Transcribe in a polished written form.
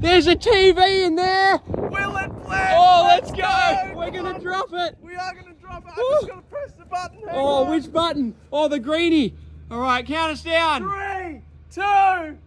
There's a TV in there. Will it play? Oh, let's go. We're going to drop it. We are going to drop it. I'm just going to press the button. Hang Oh, on. which button? Oh, the greenie. All right, count us down. 3, 2,